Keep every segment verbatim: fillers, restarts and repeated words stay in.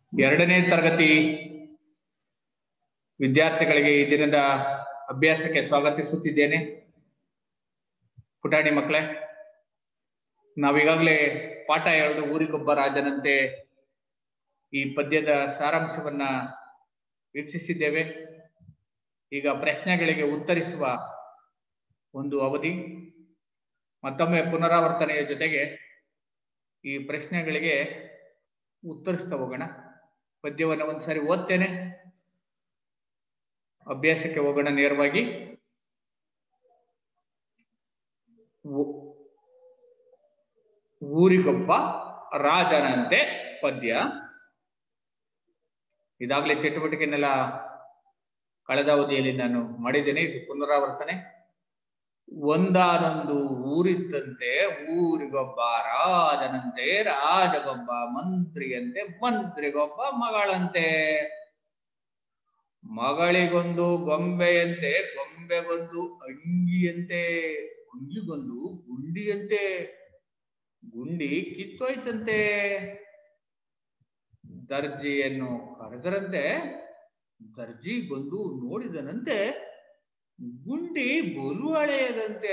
ಎರಡನೇ ತರಗತಿ ವಿದ್ಯಾರ್ಥಿಗಳಿಗೆ ಈ ದಿನದ ಅಭ್ಯಾಸಕ್ಕೆ ಸ್ವಾಗತಿಸುತ್ತಿದ್ದೇನೆ. ಪುಟಾಣಿ ಮಕ್ಕಳೇ, ನಾವೀಗಾಗಲೇ ಪಾಠ ಎರಡು ಊರಿಗೊಬ್ಬ ರಾಜನಂತೆ ಈ ಪದ್ಯದ ಸಾರಾಂಶವನ್ನ ವೀಕ್ಷಿಸಿದ್ದೇವೆ. ಈಗ ಪ್ರಶ್ನೆಗಳಿಗೆ ಉತ್ತರಿಸುವ ಒಂದು ಅವಧಿ. ಮತ್ತೊಮ್ಮೆ ಪುನರಾವರ್ತನೆಯ ಜೊತೆಗೆ ಈ ಪ್ರಶ್ನೆಗಳಿಗೆ ಉತ್ತರಿಸ್ತಾ ಹೋಗೋಣ. ಪದ್ಯವನ್ನು ಒಂದ್ಸರಿ ಓದ್ತೇನೆ, ಅಭ್ಯಾಸಕ್ಕೆ ಹೋಗೋಣ ನೇರವಾಗಿ. ಊರಿಗೊಬ್ಬ ರಾಜನಂತೆ ಪದ್ಯ. ಇದಾಗಲೇ ಚಟುವಟಿಕೆನೆಲ್ಲ ಕಳೆದ ಅವಧಿಯಲ್ಲಿ ನಾನು ಮಾಡಿದ್ದೇನೆ. ಇದು ಪುನರಾವರ್ತನೆ. ಒಂದಾನೊಂದು ಊರಿದ್ದಂತೆ ಊರಿಗೊಬ್ಬ ರಾಜನಂತೆ, ರಾಜಗೊಬ್ಬ ಮಂತ್ರಿಯಂತೆ, ಮಂತ್ರಿಗೊಬ್ಬ ಮಗಳಂತೆ. ಮಗಳಿಗೊಂದು ಗೊಂಬೆಯಂತೆ, ಗೊಂಬೆಗೊಂದು ಅಂಗಿಯಂತೆ, ಅಂಗಿಗೊಂದು ಗುಂಡಿಯಂತೆ, ಗುಂಡಿ ಕಿತ್ತೋಯ್ತಂತೆ. ದರ್ಜಿಯನ್ನು ಕರೆದರಂತೆ, ದರ್ಜಿ ಬಂದು ನೋಡಿದನಂತೆ, ಗುಂಡಿ ಬಲು ಹಳೆಯದಂತೆ.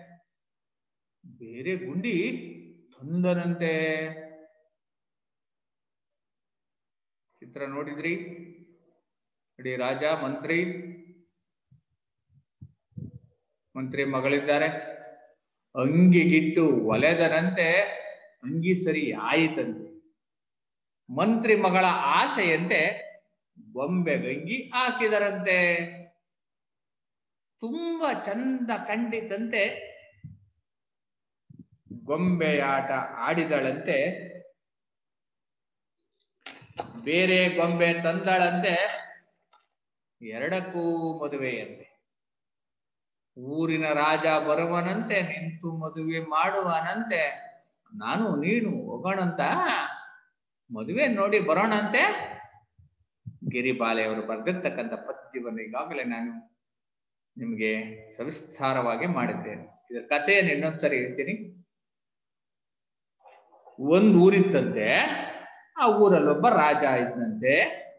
ಬೇರೆ ಗುಂಡಿ ತಂದನಂತೆ. ಚಿತ್ರ ನೋಡಿದ್ರಿ? ಇಡೀ ರಾಜ, ಮಂತ್ರಿ, ಮಂತ್ರಿ ಮಗಳಿದ್ದಾರೆ. ಅಂಗಿಗಿಟ್ಟು ಒಲೆದನಂತೆ, ಅಂಗಿ ಸರಿ ಆಯಿತಂತೆ. ಮಂತ್ರಿ ಮಗಳ ಆಸೆಯಂತೆ ಗೊಂಬೆಗಂಗಿ ಹಾಕಿದರಂತೆ. ತುಂಬಾ ಚಂದ ಕಂಡಿತಂತೆ, ಗೊಂಬೆಯಾಟ ಆಡಿದಳಂತೆ. ಬೇರೆ ಗೊಂಬೆ ತಂದಳಂತೆ, ಎರಡಕ್ಕೂ ಮದುವೆಯಂತೆ. ಊರಿನ ರಾಜ ಬರುವನಂತೆ, ನಿಂತು ಮದುವೆ ಮಾಡುವನಂತೆ. ನಾನು ನೀನು ಹೋಗೋಣಂತ, ಮದುವೆ ನೋಡಿ ಬರೋಣಂತೆ. ಗಿರಿಬಾಲೆಯವರು ಬರೆದಿರ್ತಕ್ಕಂಥ ಪದ್ಯವನ್ನು ಈಗಾಗಲೇ ನಾನು ನಿಮಗೆ ಸವಿಸ್ತಾರವಾಗಿ ಮಾಡಿದ್ದೇನೆ. ಇದರ ಕಥೆಯನ್ನು ಇನ್ನೊಂದ್ಸರಿ ಹೇಳ್ತೀನಿ. ಒಂದು ಊರಿತ್ತಂತೆ, ಆ ಊರಲ್ಲಿ ಒಬ್ಬ ರಾಜ ಇದ್ದಂತೆ.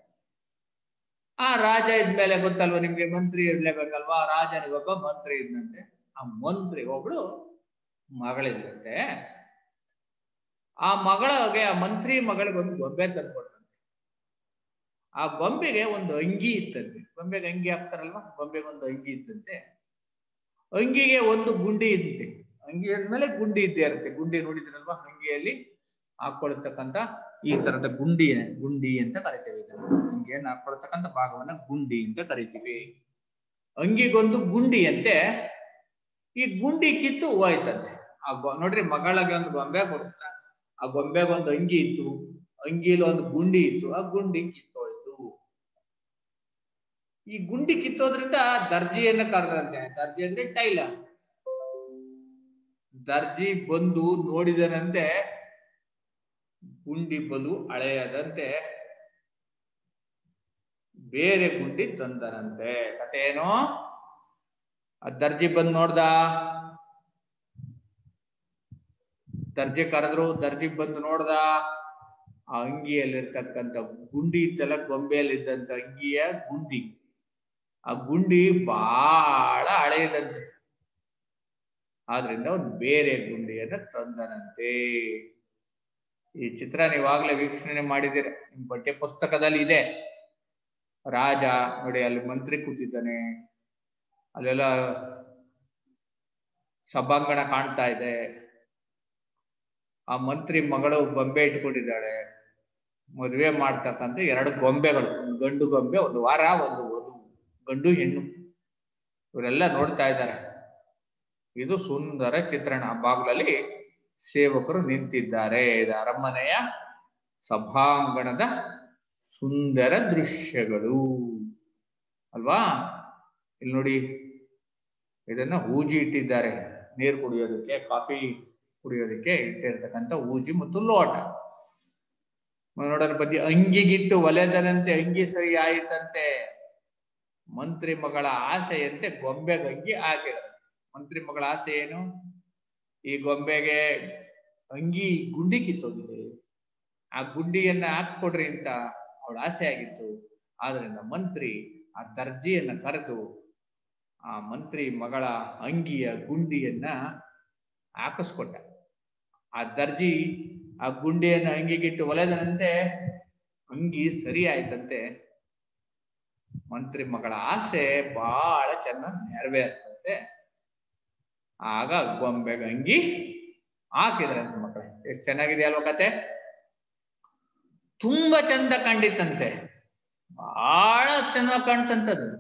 ಆ ರಾಜ ಇದ್ಮೇಲೆ ಗೊತ್ತಲ್ವ ನಿಮ್ಗೆ, ಮಂತ್ರಿ ಇರ್ಲೇಬೇಕಲ್ವಾ. ರಾಜನಿಗೊಬ್ಬ ಮಂತ್ರಿ ಇದ್ದಂತೆ. ಆ ಮಂತ್ರಿ ಒಬ್ಳು ಮಗಳಿದ್ದಂತೆ. ಆ ಮಗಳಿಗೆ, ಆ ಮಂತ್ರಿ ಮಗಳಿಗೆ ಒಂದು ಗೊಂಬೆ ತಂದ್ಕೊಟ್ಟಂತೆ. ಆ ಗೊಂಬೆಗೆ ಒಂದು ಅಂಗಿ ಇತ್ತಂತೆ. ಗೊಂಬೆಗೆ ಅಂಗಿ ಹಾಕ್ತಾರಲ್ವಾ, ಗೊಂಬೆಗೆ ಒಂದು ಅಂಗಿ ಇತ್ತಂತೆ. ಅಂಗಿಗೆ ಒಂದು ಗುಂಡಿ ಇದ್ದಂತೆ. ಅಂಗಿ ಆದ್ಮೇಲೆ ಗುಂಡಿ ಇದ್ದೇ ಇರುತ್ತೆ. ಗುಂಡಿ ನೋಡಿದ್ರಲ್ವಾ, ಅಂಗಿಯಲ್ಲಿ ಹಾಕೊಳ್ತಕ್ಕಂಥ ಈ ತರದ ಗುಂಡಿ, ಗುಂಡಿ ಅಂತ ಕರಿತೀವಿ. ಅಂಗಿಯನ್ನು ಹಾಕೊಳ್ತಕ್ಕಂಥ ಭಾಗವನ್ನ ಗುಂಡಿ ಅಂತ ಕರಿತೀವಿ. ಅಂಗಿಗೊಂದು ಗುಂಡಿ ಅಂತೆ. ಈ ಗುಂಡಿ ಕಿತ್ತು ಹೋಯ್ತಂತೆ. ಆ ನೋಡ್ರಿ, ಮಗಳಿಗೆ ಒಂದು ಗೊಂಬೆ ಕೊಡಿಸ್ತಾ, ಆ ಗೊಂಬೆಗೆ ಒಂದು ಅಂಗಿ ಇತ್ತು, ಅಂಗಿಲಿ ಒಂದು ಗುಂಡಿ ಇತ್ತು, ಆ ಗುಂಡಿ ಕಿತ್ತೋಯ್ತು. ಈ ಗುಂಡಿ ಕಿತ್ತೋದ್ರಿಂದ ದರ್ಜಿಯನ್ನ ಕರೆದ್ರಂತೆ. ದರ್ಜಿ ಅಂದ್ರೆ ಟೈಲರ್. ದರ್ಜಿ ಬಂದು ನೋಡಿದನಂತೆ, ಗುಂಡಿ ಬಲು ಹಳೆಯದಂತೆ. ಬೇರೆ ಗುಂಡಿ ತಂದನಂತೆ. ಕತೆ ಏನು? ಆ ದರ್ಜಿ ಬಂದು ನೋಡ್ದ, ದರ್ಜಿ ಕರೆದ್ರು, ದರ್ಜಿ ಬಂದು ನೋಡ್ದ. ಆ ಅಂಗಿಯಲ್ಲಿರ್ತಕ್ಕಂಥ ಗುಂಡಿ ಇತ್ತಲ್ಲ, ಗೊಂಬೆಯಲ್ಲಿದ್ದಂತ ಅಂಗಿಯ ಗುಂಡಿ, ಆ ಗುಂಡಿ ಬಹಳ ಹಳೆಯದಂತೆ. ಆದ್ರಿಂದ ಒಂದು ಬೇರೆ ಗುಂಡಿಯನ್ನ ತಂದನಂತೆ. ಈ ಚಿತ್ರ ನೀವಾಗ್ಲೇ ವೀಕ್ಷಣೆ ಮಾಡಿದ್ದೀರ, ನಿಮ್ ಪಠ್ಯ ಪುಸ್ತಕದಲ್ಲಿ ಇದೆ. ರಾಜ ನೋಡಿ, ಅಲ್ಲಿ ಮಂತ್ರಿ ಕೂತಿದ್ದಾನೆ, ಅಲ್ಲೆಲ್ಲ ಸಭಾಂಗಣ ಕಾಣ್ತಾ ಇದೆ. ಆ ಮಂತ್ರಿ ಮಗಳು ಗೊಂಬೆ ಇಟ್ಕೊಂಡಿದ್ದಾಳೆ. ಮದುವೆ ಮಾಡ್ತಕ್ಕಂಥ ಎರಡು ಗೊಂಬೆಗಳು, ಒಂದು ಗಂಡು ಗೊಂಬೆ, ಒಂದು ವಾರ, ಒಂದು ವಧು, ಗಂಡು ಹೆಣ್ಣು, ಇವರೆಲ್ಲ ನೋಡ್ತಾ ಇದ್ದಾರೆ. ಇದು ಸುಂದರ ಚಿತ್ರಣ. ಬಾಗ್ಲಲ್ಲಿ ಸೇವಕರು ನಿಂತಿದ್ದಾರೆ. ಇದು ಅರಮನೆಯ ಸಭಾಂಗಣದ ಸುಂದರ ದೃಶ್ಯಗಳು ಅಲ್ವಾ. ಇಲ್ಲಿ ನೋಡಿ, ಇದನ್ನ ಹೂಜಿ ಇಟ್ಟಿದ್ದಾರೆ, ನೀರು ಕುಡಿಯೋದಕ್ಕೆ, ಕಾಫಿ ಕುಡಿಯೋದಕ್ಕೆ ಇಟ್ಟಿರ್ತಕ್ಕಂಥ ಹೂಜಿ ಮತ್ತು ಲೋಟ. ನೋಡೋಣ ಬನ್ನಿ. ಅಂಗಿಗಿಟ್ಟು ಒಲೆದನಂತೆ, ಅಂಗಿ ಸರಿ ಆಯಿತಂತೆ. ಮಂತ್ರಿ ಮಗಳ ಆಸೆಯಂತೆ ಗೊಂಬೆಗೆ ಅಂಗಿ ಹಾಕಿದ. ಮಂತ್ರಿ ಮಗಳ ಆಸೆ ಏನು? ಈ ಗೊಂಬೆಗೆ ಅಂಗಿ ಗುಂಡಿ ಕಿತ್ತೋಗಿದೆ, ಆ ಗುಂಡಿಯನ್ನ ಹಾಕ್ಕೊಡ್ರಿ ಅಂತ ಅವಳ ಆಸೆ ಆಗಿತ್ತು. ಆದ್ರಿಂದ ಮಂತ್ರಿ ಆ ದರ್ಜಿಯನ್ನ ಕರೆದು ಆ ಮಂತ್ರಿ ಮಗಳ ಅಂಗಿಯ ಗುಂಡಿಯನ್ನ ಹಾಕಿಸ್ಕೊಟ್ಟ. ಆ ದರ್ಜಿ ಆ ಗುಂಡಿಯನ್ನ ಅಂಗಿಗಿಟ್ಟು ಒಲೆದನಂತೆ ಅಂಗಿ ಸರಿ ಆಯ್ತಂತೆ. ಮಂತ್ರಿ ಮಗಳ ಆಸೆ ಬಹಳ ಚೆನ್ನಾಗಿ ನೆರವೇರ್ತಂತೆ. ಆಗ ಗೊಂಬೆಗೆ ಅಂಗಿ ಹಾಕಿದ್ರಂತೆ ಮಕ್ಕಳೇ. ಎಷ್ಟು ಚೆನ್ನಾಗಿದೆ ಅಲ್ವ ಕತೆ? ತುಂಬಾ ಚಂದ ಕಂಡಿತ್ತಂತೆ, ಬಹಳ ಚೆನ್ನಾಗಿ ಕಾಣ್ತಂತದ್ದು.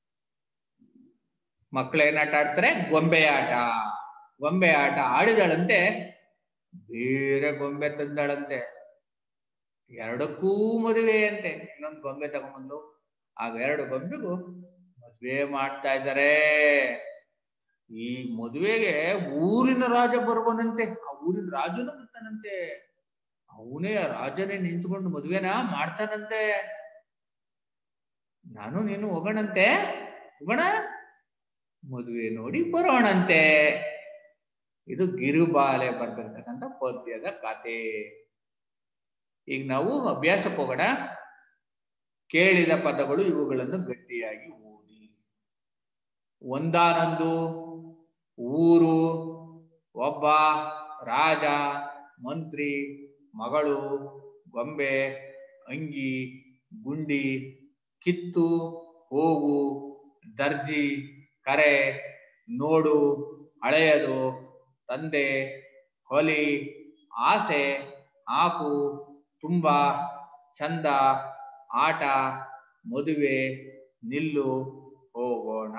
ಮಕ್ಕಳು ಏನಾಟ ಆಡ್ತಾರೆ? ಗೊಂಬೆ ಆಟ. ಗೊಂಬೆ ಆಟ ಆಡಿದಳಂತೆ, ಬೇರೆ ಗೊಂಬೆ ತಂದಳಂತೆ. ಎರಡಕ್ಕೂ ಮದುವೆ ಅಂತೆ. ಇನ್ನೊಂದು ಗೊಂಬೆ ತಗೊಂಡ್ಬಂದು ಅವೆರಡು ಗೊಂಬೆಗೂ ಮದುವೆ ಮಾಡ್ತಾ ಇದ್ದಾರೆ. ಈ ಮದುವೆಗೆ ಊರಿನ ರಾಜ ಬರುವನಂತೆ. ಆ ಊರಿನ ರಾಜನು ಬರ್ತಾನಂತೆ. ಅವನೇ ರಾಜನೇ ನಿಂತ್ಕೊಂಡು ಮದುವೆನ ಮಾಡ್ತಾನಂತೆ. ನಾನು ನೀನು ಹೋಗೋಣಂತೆ, ಹೋಗೋಣ ಮದುವೆ ನೋಡಿ ಬರೋಣಂತೆ. ಇದು ಗಿರುಬಾಲೆ ಬರ್ತಿರ್ತಕ್ಕಂಥ ಪದ್ಯದ ಕತೆ. ಈಗ ನಾವು ಅಭ್ಯಾಸಕ್ಕೆ ಹೋಗೋಣ. ಕೇಳಿದ ಪದಗಳು ಇವುಗಳನ್ನು ಗಟ್ಟಿಯಾಗಿ ಓದಿ. ಒಂದಾನೊಂದು ಊರು, ಒಬ್ಬ ರಾಜ, ಮಂತ್ರಿ, ಮಗಳು, ಗೊಂಬೆ, ಅಂಗಿ, ಗುಂಡಿ, ಕಿತ್ತು, ಹೋಗು, ದರ್ಜಿ, ಕರೆ, ನೋಡು, ಹಳೆಯದು, ತಂದೆ, ಹೊಲಿ, ಆಸೆ, ಹಾಕು, ತುಂಬ, ಚಂದ, ಆಟ, ಮದುವೆ, ನಿಲ್ಲು, ಹೋಗೋಣ.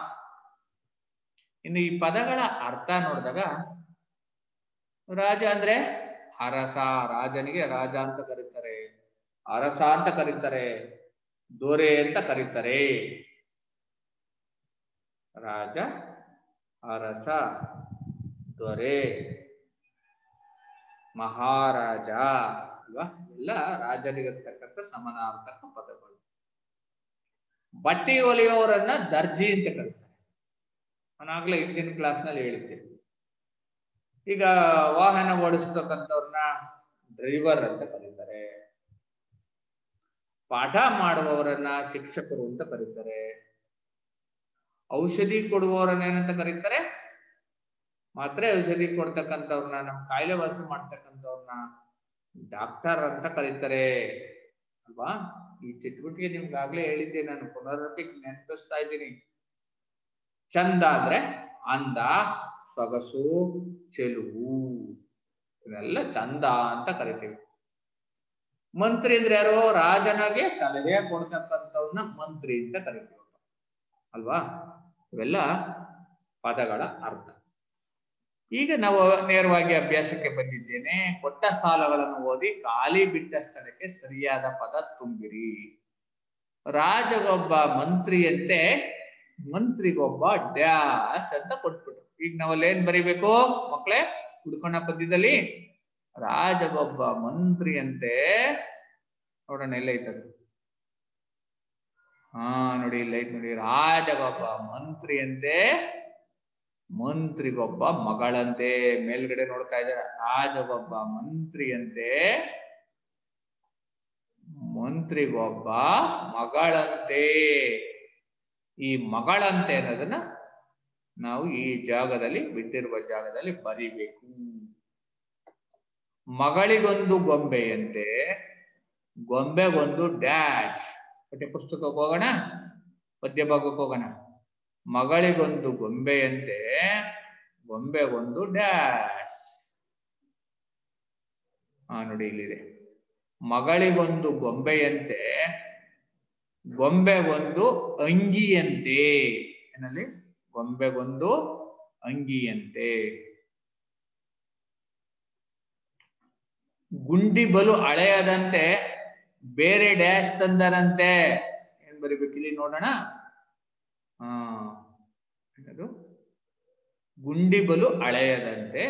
ಇನ್ನು ಈ ಪದಗಳ ಅರ್ಥ ನೋಡಿದಾಗ, ರಾಜ ಅಂದ್ರೆ ಅರಸ. ರಾಜನಿಗೆ ರಾಜ ಅಂತ ಕರೀತಾರೆ, ಅರಸ ಅಂತ ಕರೀತಾರೆ, ದೊರೆ ಅಂತ ಕರೀತಾರೆ. ರಾಜ, ಅರಸ, ದೊರೆ, ಮಹಾರಾಜ ಅಲ್ವಾ? ಎಲ್ಲ ರಾಜನಿಗಿರ್ತಕ್ಕಂಥ ಸಮಾನಾರ್ಥಕ ಪದಗಳು. ಬಟ್ಟೆ ಹೊಲಿಯೋರನ್ನ ದರ್ಜಿ ಅಂತ ಕರೀತಾರೆ. ನಾನಾಗ್ಲೇ ಹಿಂದಿನ ಕ್ಲಾಸ್ ನಲ್ಲಿ ಹೇಳಿದ್ದೆ. ಈಗ ವಾಹನ ಓಡಿಸ್ತಕ್ಕಂಥವ್ರನ್ನ ಡ್ರೈವರ್ ಅಂತ ಕರೀತಾರೆ. ಪಾಠ ಮಾಡುವವರನ್ನ ಶಿಕ್ಷಕರು ಅಂತ ಕರೀತಾರೆ. ಔಷಧಿ ಕೊಡುವವರನ್ನ ಏನಂತ ಕರೀತಾರೆ? ಮಾತ್ರೆ ಔಷಧಿ ಕೊಡ್ತಕ್ಕಂಥವ್ರನ್ನ, ನಮ್ ಕಾಯಿಲೆ ವಾಸಿ ಮಾಡ್ತಕ್ಕಂಥವ್ರನ್ನ ಡಾಕ್ಟರ್ ಅಂತ ಕರೀತಾರೆ ಅಲ್ವಾ? ಈ ಚಟುವಟಿಕೆ ನಿಮ್ಗಾಗ್ಲೇ ಹೇಳಿದ್ದೆ, ನಾನು ಪುನರಾವರ್ತಿ ನೆನಪಿಸ್ತಾ ಇದ್ದೀನಿ. ಚಂದ ಅಂದ್ರೆ ಅಂದ, ಸೊಗಸು, ಚೆಲುವು, ಇವೆಲ್ಲ ಚಂದ ಅಂತ ಕರಿತೀವಿ. ಮಂತ್ರಿ ಅಂದ್ರೆ ಯಾರು? ರಾಜನಿಗೆ ಸಲಹೆ ಕೊಡ್ತಕ್ಕಂಥವ್ರನ್ನ ಮಂತ್ರಿ ಅಂತ ಕರಿತೀವಿ ಅಲ್ವಾ? ಇವೆಲ್ಲ ಪದಗಳ ಅರ್ಥ. ಈಗ ನಾವು ನೇರವಾಗಿ ಅಭ್ಯಾಸಕ್ಕೆ ಬಂದಿದ್ದೇನೆ. ಕೊಟ್ಟ ಸಾಲಗಳನ್ನು ಓದಿ ಖಾಲಿ ಬಿಟ್ಟ ಸ್ಥಳಕ್ಕೆ ಸರಿಯಾದ ಪದ ತುಂಬಿರಿ. ರಾಜಗೊಬ್ಬ ಮಂತ್ರಿಯಂತೆ, ಮಂತ್ರಿಗೊಬ್ಬ ಡ್ಯಾಸ್ ಅಂತ ಕೊಟ್ಬಿಟ್ರು. ಈಗ ನಾವಲ್ಲಿ ಏನ್ ಬರಿಬೇಕು ಮಕ್ಕಳೇ? ಹುಡ್ಕೊಂಡ ಪದ್ಯದಲ್ಲಿ ರಾಜಗೊಬ್ಬ ಮಂತ್ರಿಯಂತೆ, ನೋಡೋಣ ಎಲ್ಲ ಐತದು. ಹಾ ನೋಡಿ, ಇಲ್ಲ ಐತ್ ನೋಡಿ. ರಾಜಗೊಬ್ಬ ಮಂತ್ರಿಯಂತೆ, ಮಂತ್ರಿಗೊಬ್ಬ ಮಗಳಂತೆ. ಮೇಲ್ಗಡೆ ನೋಡ್ತಾ ಇದ್ದಾರೆ. ರಾಜಗೊಬ್ಬ ಮಂತ್ರಿಯಂತೆ, ಮಂತ್ರಿಗೊಬ್ಬ ಮಗಳಂತೆ. ಈ ಮಗಳಂತೆ ಅನ್ನೋದನ್ನ ನಾವು ಈ ಜಾಗದಲ್ಲಿ, ಬಿಟ್ಟಿರುವ ಜಾಗದಲ್ಲಿ ಬರಿಬೇಕು. ಮಗಳಿಗೊಂದು ಗೊಂಬೆಯಂತೆ, ಗೊಂಬೆಗೊಂದು ಡ್ಯಾಶ್. ಪಠ್ಯ ಪುಸ್ತಕಕ್ಕೆ ಹೋಗೋಣ, ಪದ್ಯ ಭಾಗಕ್ಕೆ ಹೋಗೋಣ. ಮಗಳಿಗೊಂದು ಗೊಂಬೆಯಂತೆ, ಗೊಂಬೆಗೊಂದು ಡ್ಯಾಶ್. ಹಾ ನೋಡಿ ಇಲ್ಲಿದೆ. ಮಗಳಿಗೊಂದು ಗೊಂಬೆಯಂತೆ, ಗೊಂಬೆಗೊಂದು ಅಂಗಿಯಂತೆ. ಏನಲ್ಲಿ? ಗೊಂಬೆಗೊಂದು ಅಂಗಿಯಂತೆ. ಗುಂಡಿ ಬಲು ಹಳೆಯದಂತೆ, ಬೇರೆ ಡ್ಯಾಶ್ ತಂದರಂತೆ. ಏನ್ ಬರಿಬೇಕು ಇಲ್ಲಿ ನೋಡೋಣ. ಹಾ ಅದು ಗುಂಡಿ ಬಲು ಹಳೆಯದಂತೆ.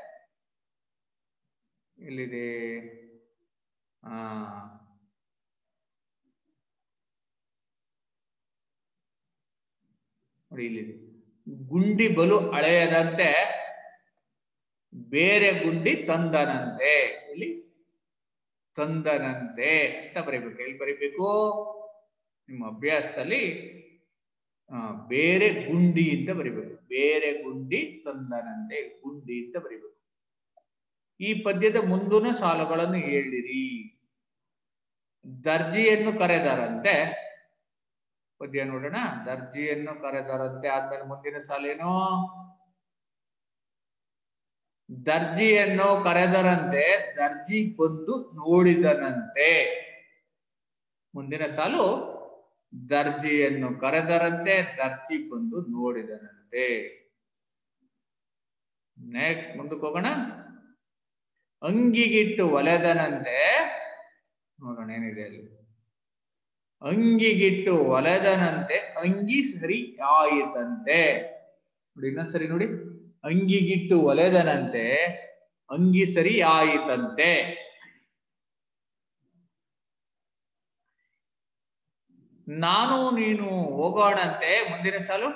ಎಲ್ಲಿದೆ? ಹಾ ನೋಡಿ ಇಲ್ಲಿದೆ. ಗುಂಡಿ ಬಲು ಹಳೆಯದಂತೆ, ಬೇರೆ ಗುಂಡಿ ತಂದನಂತೆ. ಇಲ್ಲಿ ತಂದನಂತೆ ಅಂತ ಬರೀಬೇಕು. ಎಲ್ಲಿ ಬರೀಬೇಕು? ನಿಮ್ಮ ಅಭ್ಯಾಸದಲ್ಲಿ ಬೇರೆ ಗುಂಡಿ ಅಂತ ಬರೀಬೇಕು. ಬೇರೆ ಗುಂಡಿ ತಂದನಂತೆ, ಗುಂಡಿ ಅಂತ ಬರೀಬೇಕು. ಈ ಪದ್ಯದ ಮುಂದಿನ ಸಾಲುಗಳನ್ನು ಹೇಳಿರಿ. ದರ್ಜಿಯನ್ನು ಕರೆದರಂತೆ, ಪದ್ಯ ನೋಡೋಣ. ದರ್ಜಿಯನ್ನು ಕರೆದರಂತೆ ಆದ್ಮೇಲೆ ಮುಂದಿನ ಸಾಲೇನು? ದರ್ಜಿಯನ್ನು ಕರೆದರಂತೆ ದರ್ಜಿ ಬಂದು ನೋಡಿದನಂತೆ. ಮುಂದಿನ ಸಾಲು ದರ್ಜಿಯನ್ನು ಕರೆದರಂತೆ ದರ್ಜಿ ಬಂದು ನೋಡಿದನಂತೆ. ನೆಕ್ಸ್ಟ್ ಮುಂದಕ್ಕೆ ಹೋಗೋಣ. ಅಂಗಿಗಿಟ್ಟು ಒಲೆದನಂತೆ, ನೋಡೋಣ ಏನಿದೆ ಅಲ್ಲಿ. ಅಂಗಿಗಿಟ್ಟು ಒಲೆದನಂತೆ ಅಂಗಿ ಸರಿ ಆಯಿತಂತೆ. ನೋಡಿ ಇನ್ನೊಂದ್ಸರಿ ನೋಡಿ. ಅಂಗಿಗಿಟ್ಟು ಒಲೆದನಂತೆ ಅಂಗಿ ಸರಿ ಆಯಿತಂತೆ. ನಾನು ನೀನು ಹೋಗೋಣಂತೆ, ಮುಂದಿನ ಸಾಲು.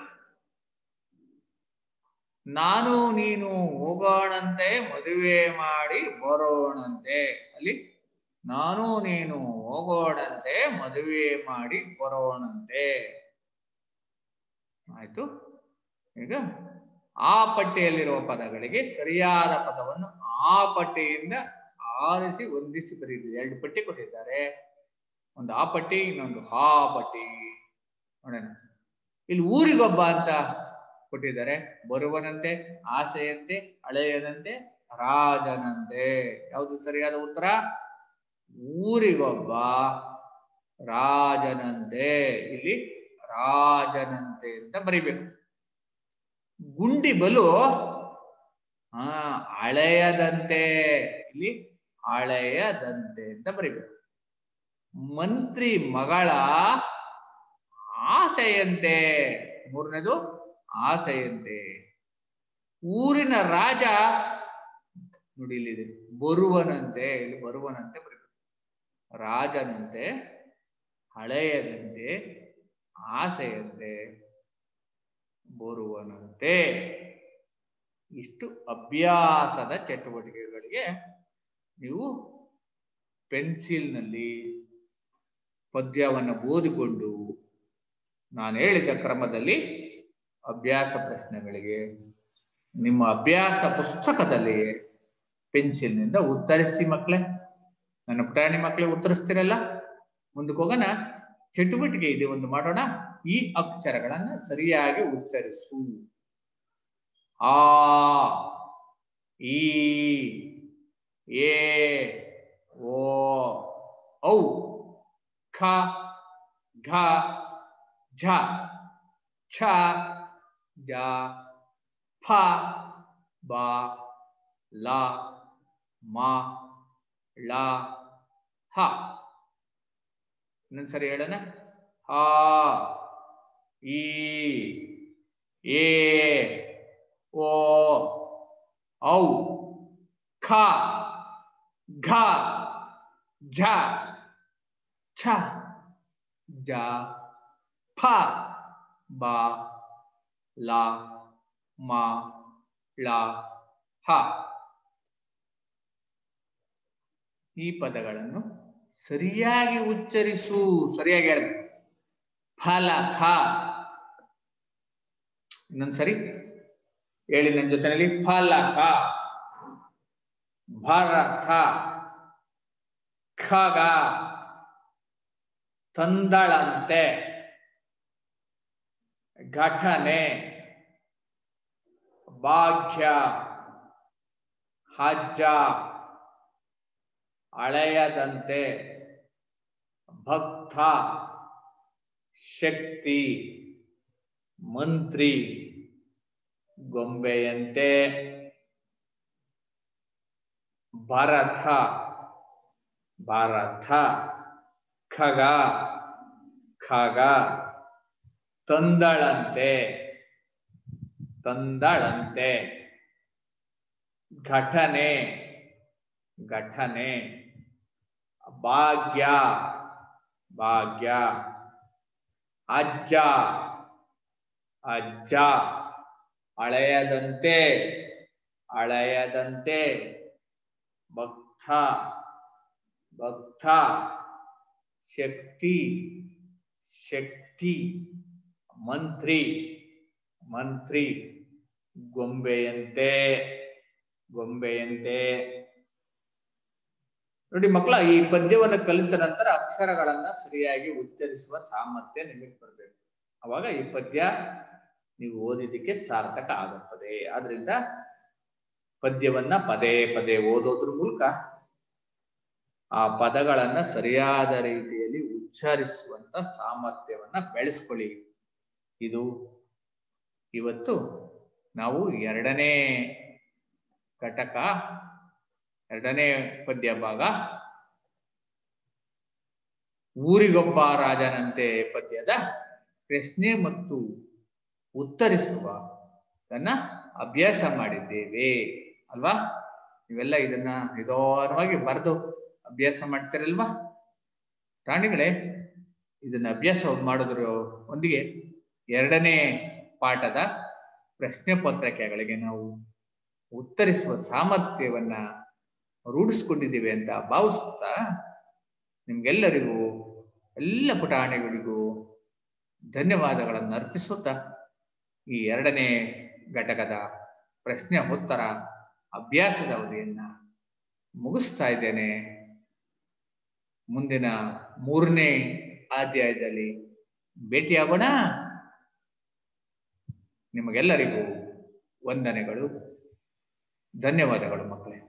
ನಾನು ನೀನು ಹೋಗೋಣಂತೆ ಮದುವೆ ಮಾಡಿ ಬರೋಣಂತೆ. ಅಲ್ಲಿ ನಾನು ನೀನು ಹೋಗೋಣಂತೆ ಮದುವೆ ಮಾಡಿ ಬರೋಣಂತೆ. ಆಯ್ತು. ಈಗ ಆ ಪಟ್ಟಿಯಲ್ಲಿರುವ ಪದಗಳಿಗೆ ಸರಿಯಾದ ಪದವನ್ನು ಆ ಪಟ್ಟಿಯಿಂದ ಆರಿಸಿ ಹೊಂದಿಸಿ ಬರೀರಿ. ಎರಡು ಪಟ್ಟಿ ಕೊಟ್ಟಿದ್ದಾರೆ, ಒಂದು ಆ ಪಟ್ಟಿ, ಇನ್ನೊಂದು ಹಾ ಪಟ್ಟಿ. ನೋಡೋಣ. ಇಲ್ಲಿ ಊರಿಗೊಬ್ಬ ಅಂತ ಕೊಟ್ಟಿದ್ದಾರೆ. ಬರುವನಂತೆ, ಆಸೆಯಂತೆ, ಹಳೆಯದಂತೆ, ರಾಜನಂತೆ. ಯಾವುದು ಸರಿಯಾದ ಉತ್ತರ? ಊರಿಗೊಬ್ಬ ರಾಜನಂತೆ. ಇಲ್ಲಿ ರಾಜನಂತೆ ಅಂತ ಬರಿಬೇಕು. ಗುಂಡಿ ಬಲು ಆ ಹಳೆಯದಂತೆ, ಇಲ್ಲಿ ಹಳೆಯದಂತೆ ಅಂತ ಬರಿಬೇಕು. ಮಂತ್ರಿ ಮಗಳ ಆಸೆಯಂತೆ, ಮೂರನೇದು ಆಸೆಯಂತೆ. ಊರಿನ ರಾಜ ನೋಡಿ ಇಲ್ಲಿದೆ ಬರುವನಂತೆ, ಇಲ್ಲಿ ಬರುವನಂತೆ ಬರೀಬೇಕು. ರಾಜನಂತೆ, ಹಳೆಯದಂತೆ, ಆಸೆಯಂತೆ, ಬರುವನಂತೆ. ಇಷ್ಟು ಅಭ್ಯಾಸದ ಚಟುವಟಿಕೆಗಳಿಗೆ ನೀವು ಪೆನ್ಸಿಲ್ನಲ್ಲಿ ಪದ್ಯವನ್ನು ಓದಿಕೊಂಡು ನಾನು ಹೇಳಿದ ಕ್ರಮದಲ್ಲಿ ಅಭ್ಯಾಸ ಪ್ರಶ್ನೆಗಳಿಗೆ ನಿಮ್ಮ ಅಭ್ಯಾಸ ಪುಸ್ತಕದಲ್ಲಿ ಪೆನ್ಸಿಲ್ನಿಂದ ಉತ್ತರಿಸಿ ಮಕ್ಕಳೇ. ನನ್ನ ಪುಟಾಣಿ ಮಕ್ಕಳೇ ಉತ್ತರಿಸ್ತಿರಲ್ಲ. ಮುಂದಕ್ಕೆ ಹೋಗೋಣ. ಚಟುವಟಿಕೆ ಇದೆ ಒಂದು ಮಾಡೋಣ. ಈ ಅಕ್ಷರಗಳನ್ನ ಸರಿಯಾಗಿ ಉಚ್ಚರಿಸು. ಆ, ಈ, ಎ, ಓ, ಔ, ಖ, ಘ, ಝ, ಛ, ಜ, ಫ, ಬ, ಲ, ಮ, ಳ, ಹ. ಇನ್ನೊಂದ್ಸರಿ ಹೇಳೋಣ. ಆ, ಈ, ಎ, ಓ, ಔ, ಖ, ಘ, ಝ, ಛ, ಜ, ಫ, ಬ, ಲ, ಮ, ಳ, ಹ. ಈ ಪದಗಳನ್ನು ಸರಿಯಾಗಿ ಉಚ್ಚರಿಸು. ಸರಿಯಾಗಿ ಹೇಳಬೇಕು. ಫಲಕ. ಇನ್ನೊಂದ್ಸರಿ ಹೇಳಿ ನನ್ನ ಜೊತೆನಲ್ಲಿ. ಫಲಕ, ಭರತ, ಖಗ, ತಂದಳಂತೆ, ಘಟನೆ, ಭಾಗ್ಯ, ಹಜ್ಜ, ಹಳೆಯದಂತೆ, ಭಕ್ತ, ಶಕ್ತಿ, ಮಂತ್ರಿ, ಗೊಂಬೆಯಂತೆ, ಭರತ, ಭಾರತ, ಖಗ, ಖಗ, ತಂದಳಂತೆ, ತಂದಳಂತೆ, ಘಟನೆ, ಘಟನೆ, ಭಾಗ್ಯ, ಭಾಗ್ಯ, ಅಜ್ಜ, ಅಜ್ಜ, ಹಳೆಯದಂತೆ, ಹಳೆಯದಂತೆ, ಭಕ್ತ, ಭಕ್ತ, ಶಕ್ತಿ ಶಕ್ತಿ, ಮಂತ್ರಿ ಮಂತ್ರಿ, ಗೊಂಬೆಯಂತೆ ಗೊಂಬೆಯಂತೆ. ನೋಡಿ ಮಕ್ಕಳ, ಈ ಪದ್ಯವನ್ನು ಕಲಿತ ನಂತರ ಅಕ್ಷರಗಳನ್ನ ಸರಿಯಾಗಿ ಉಚ್ಚರಿಸುವ ಸಾಮರ್ಥ್ಯ ನಿಮಗೆ ಬರಬೇಕು. ಅವಾಗ ಈ ಪದ್ಯ ನೀವು ಓದಿದ್ದಕ್ಕೆ ಸಾರ್ಥಕ ಆಗುತ್ತದೆ. ಆದ್ರಿಂದ ಪದ್ಯವನ್ನ ಪದೇ ಪದೇ ಓದೋದ್ರ ಮೂಲಕ ಆ ಪದಗಳನ್ನ ಸರಿಯಾದ ರೀತಿಯಲ್ಲಿ ಉಚ್ಚರಿಸುವಂತ ಸಾಮರ್ಥ್ಯವನ್ನ ಬೆಳೆಸ್ಕೊಳ್ಳಿ. ಇದು ಇವತ್ತು ನಾವು ಎರಡನೇ ಘಟಕ, ಎರಡನೇ ಪದ್ಯ ಭಾಗ, ಊರಿಗೊಬ್ಬ ರಾಜನಂತೆ ಪದ್ಯದ ಪ್ರಶ್ನೆ ಮತ್ತು ಉತ್ತರಿಸುವ ಅದನ್ನ ಅಭ್ಯಾಸ ಮಾಡಿದ್ದೇವೆ ಅಲ್ವಾ? ಇವೆಲ್ಲ ಇದನ್ನ ನಿಧಾನವಾಗಿ ಬರೆದು ಅಭ್ಯಾಸ ಮಾಡ್ತಿರಲ್ವಾ ಪ್ರಾಣಿಗಳೇ? ಇದನ್ನ ಅಭ್ಯಾಸ ಮಾಡಿದ್ರ ಒಂದಿಗೆ ಎರಡನೇ ಪಾಠದ ಪ್ರಶ್ನೆ ಪತ್ರಿಕೆಗಳಿಗೆ ನಾವು ಉತ್ತರಿಸುವ ಸಾಮರ್ಥ್ಯವನ್ನ ರೂಢಿಸ್ಕೊಂಡಿದ್ದೀವಿ ಅಂತ ಭಾವಿಸ್ತಾ, ನಿಮ್ಗೆಲ್ಲರಿಗೂ ಎಲ್ಲ ಪುಟಾಣಿಗಳಿಗೂ ಧನ್ಯವಾದಗಳನ್ನು ಅರ್ಪಿಸುತ್ತಾ ಈ ಎರಡನೇ ಘಟಕದ ಪ್ರಶ್ನೆ ಉತ್ತರ ಅಭ್ಯಾಸದ ಅವಧಿಯನ್ನ ಮುಗಿಸ್ತಾ ಇದ್ದೇನೆ. ಮುಂದಿನ ಮೂರನೇ ಅಧ್ಯಾಯದಲ್ಲಿ ಭೇಟಿಯಾಗೋಣ. ನಿಮಗೆಲ್ಲರಿಗೂ ವಂದನೆಗಳು, ಧನ್ಯವಾದಗಳು ಮಕ್ಕಳೇ.